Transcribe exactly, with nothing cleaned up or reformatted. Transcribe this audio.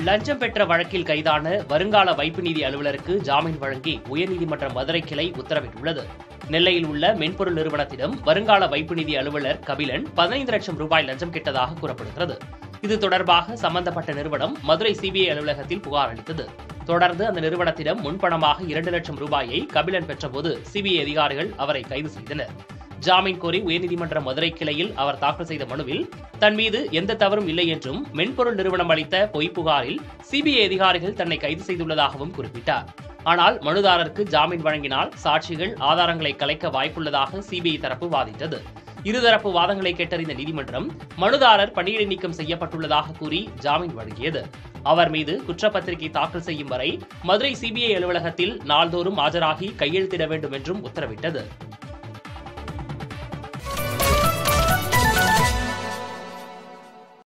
லஞ்சம் பெற்ற வழக்கில் கைதான வருங்கால வைப்பு நிதி அலுவலருக்கு ஜாமீன் வழங்கி உயர்நீதிமன்ற மதுரை கிளை உத்தரவிட்டுள்ளது. நெல்லையில் உள்ள மென்பொருள் நிறுவனத்திடம் வருங்கால வைப்பு நிதி அலுவலர் கபிலன் பதினைந்து லட்சம் ரூபாய் லஞ்சம் கேட்டதாக கூறப்படுகிறது. இது தொடர்பாக சம்பந்தப்பட்ட நிறுவனம் மதுரை சிபிஐ அலுவலகத்தில் புகார் அளித்தது. தொடர்ந்து அந்த நிறுவனத்திடம் முன்பணமாக இரண்டு லட்சம் ரூபாயை கபிலன் பெற்றபோது சிபிஐ அதிகாரிகள் அவரை கைது செய்தனர். ஜாமீன் கோரி உயர்நீதிமன்ற மதுரை கிளையில் அவர் தாக்கல் செய்த மனுவில் தன் மீது எந்த தவறும் இல்லை என்றும் மென்பொருள் நிறுவனம் அளித்த பொய் புகாரில் சிபிஐ அதிகாரிகள் தன்னை கைது செய்துள்ளதாகவும் குறிப்பிட்டார். ஆனால் மனுதாரருக்கு ஜாமீன் வழங்கினால் சாட்சிகள் ஆதாரங்களை கலைக்க வாய்ப்புள்ளதாக சிபிஐ தரப்பு வாதிட்டது. இருதரப்பு வாதங்களை கேட்டறிந்த நீதிமன்றம் மனுதாரர் பணியிடை நீக்கம் செய்யப்பட்டுள்ளதாக கூறி ஜாமீன் வழங்கியது. அவர் மீது குற்றப்பத்திரிகை தாக்கல் செய்யும் வரை மதுரை சிபிஐ அலுவலகத்தில் நாள்தோறும் ஆஜராகி கையெழுத்திட வேண்டும் என்றும் உத்தரவிட்டது.